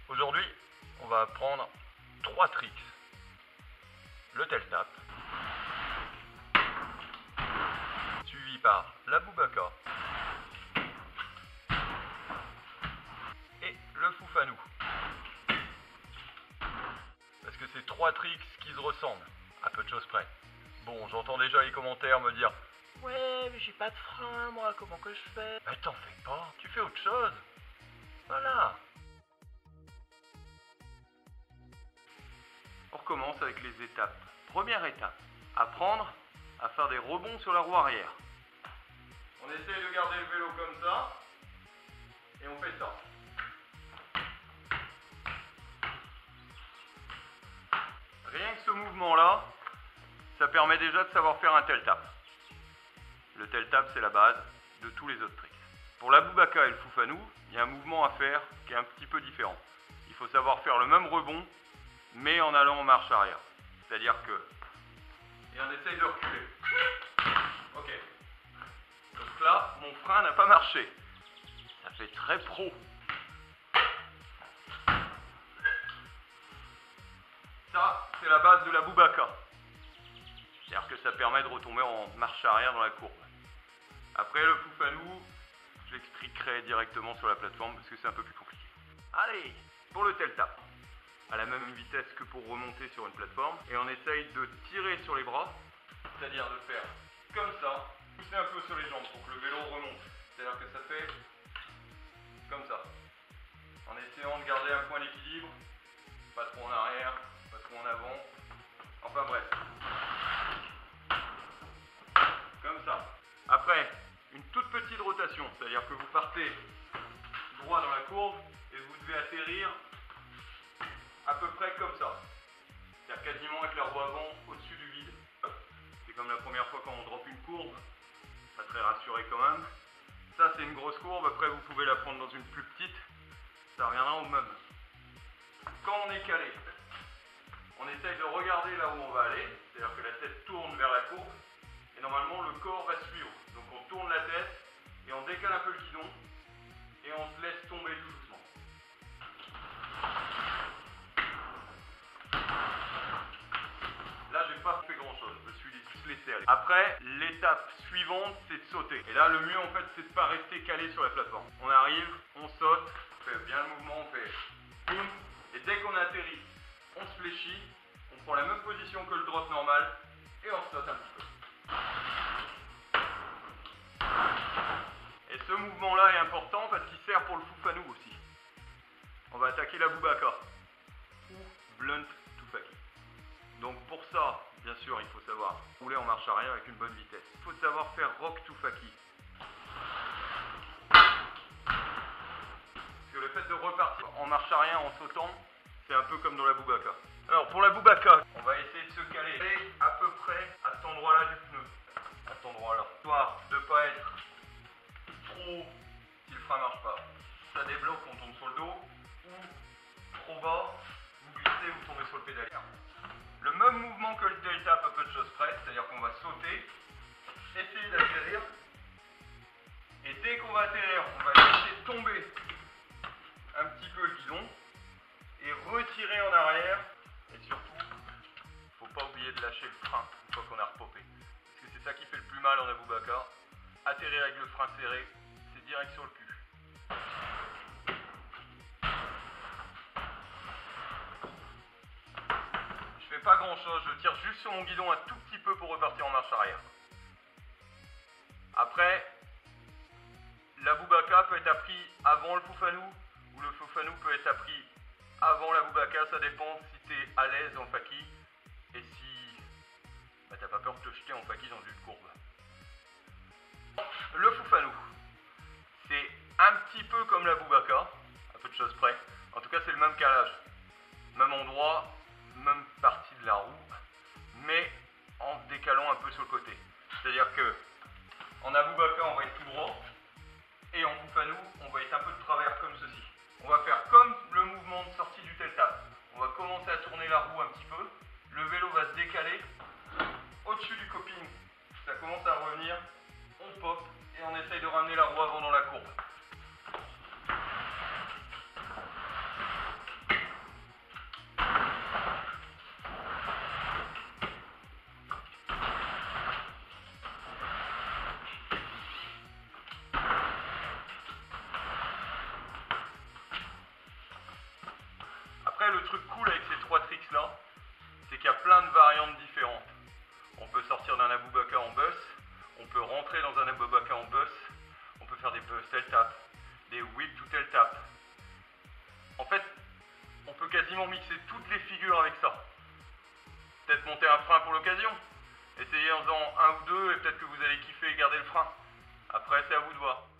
Aujourd'hui, on va apprendre 3 tricks. Le tail tap, suivi par la Boubacar et le Foufanou. Parce que c'est 3 tricks qui se ressemblent, à peu de choses près. Bon, j'entends déjà les commentaires me dire « Ouais, mais j'ai pas de frein, moi, comment que je fais ?» Mais t'en fais pas, tu fais autre chose. Voilà. On recommence avec les étapes. Première étape, apprendre à faire des rebonds sur la roue arrière. On essaye de garder le vélo comme ça, et on fait ça. Rien que ce mouvement-là, ça permet déjà de savoir faire un tail tap. Le tail tap, c'est la base de tous les autres tricks. Pour la Boubacar et le Foufanou, il y a un mouvement à faire qui est un petit peu différent. Il faut savoir faire le même rebond, mais en allant en marche arrière. C'est-à-dire que... Et on essaye de reculer. Ok. Donc là, mon frein n'a pas marché. Ça fait très pro. Ça, c'est la base de la Boubacar. C'est-à-dire que ça permet de retomber en marche arrière dans la courbe. Après, le Foufanou, je l'expliquerai directement sur la plateforme parce que c'est un peu plus compliqué. Allez, pour le tail tap. À la même vitesse que pour remonter sur une plateforme. Et on essaye de tirer sur les bras, c'est-à-dire de faire comme ça, pousser un peu sur les jambes pour que le vélo remonte. C'est-à-dire que ça fait comme ça. En essayant de garder un point d'équilibre, pas trop en arrière, pas trop en avant. Enfin bref. Comme ça. Après, une toute petite rotation, c'est-à-dire que vous partez droit dans la courbe et vous devez atterrir à peu près comme ça. C'est-à-dire quasiment avec la roue avant au-dessus du vide. C'est comme la première fois quand on drop une courbe. Pas très rassuré quand même. Ça c'est une grosse courbe, après vous pouvez la prendre dans une plus petite. Ça reviendra au même. Quand on est calé, on essaye de regarder là où on va aller. C'est-à-dire que la tête tourne vers la courbe. Et normalement le corps va suivre. Donc on tourne la tête et on décale un peu le guidon. Et on se laisse tomber tout doucement. Là, j'ai pas fait grand chose, je me suis juste laissé aller. Après, l'étape suivante, c'est de sauter. Et là, le mieux en fait, c'est de pas rester calé sur la plateforme. On arrive, on saute, on fait bien le mouvement, on fait boum. Et dès qu'on atterrit, on se fléchit, on prend la même position que le drop normal et on saute un petit peu. Et ce mouvement-là est important parce qu'il sert pour le Foufanou aussi. On va attaquer la Boubacar ou Blunt Toufaki. Donc pour ça, bien sûr, il faut savoir rouler en marche arrière avec une bonne vitesse. Il faut savoir faire Rock Toufaki. Parce que le fait de repartir en marche arrière en sautant, c'est un peu comme dans la Boubacar. Alors pour la Boubacar, on va essayer de se caler à peu près à cet endroit-là du pneu. À cet endroit-là. Histoire de ne pas être trop si le frein marche pas. Ça débloque, on tombe sur le dos. Ou trop bas, vous glissez, vous tombez sur le pédalier. Le même mouvement que le tail tap à peu de choses près, c'est-à-dire qu'on va sauter, essayer d'atterrir, et dès qu'on va atterrir, on va laisser tomber un petit peu le guidon, et retirer en arrière, et surtout, il ne faut pas oublier de lâcher le frein une fois qu'on a repopé. Parce que c'est ça qui fait le plus mal en Boubacar. Atterrir avec le frein serré, c'est direct sur le cul. Pas grand chose, je tire juste sur mon guidon un tout petit peu pour repartir en marche arrière. Après, la Boubacar peut être appris avant le Foufanou ou le Foufanou peut être appris avant la Boubacar, ça dépend si tu es à l'aise en faki et si t'as pas peur de te jeter en faki dans une courbe. Le Foufanou, c'est un petit peu comme la Boubacar, à peu de choses près. En tout cas, c'est le même calage, même endroit, même partie de la roue, mais en se décalant un peu sur le côté. C'est-à-dire que en Boubacar, on va être tout droit, et en Foufanou, on va être un peu de travers comme ceci. On va faire comme le mouvement de sortie du tail tap. On va commencer à tourner la roue un petit peu, le vélo va se décaler au-dessus du coping. Ça commence à revenir, on pop, et on essaye de ramener la roue avant dans la courbe. le truc cool avec ces 3 tricks là, c'est qu'il y a plein de variantes différentes. On peut sortir d'un Abubakar en bus, on peut rentrer dans un Abubakar en bus, on peut faire des bus tail tap, des whip to tail tap. En fait, on peut quasiment mixer toutes les figures avec ça. Peut-être monter un frein pour l'occasion. Essayez en faisant un ou deux et peut-être que vous allez kiffer et garder le frein. Après, c'est à vous de voir.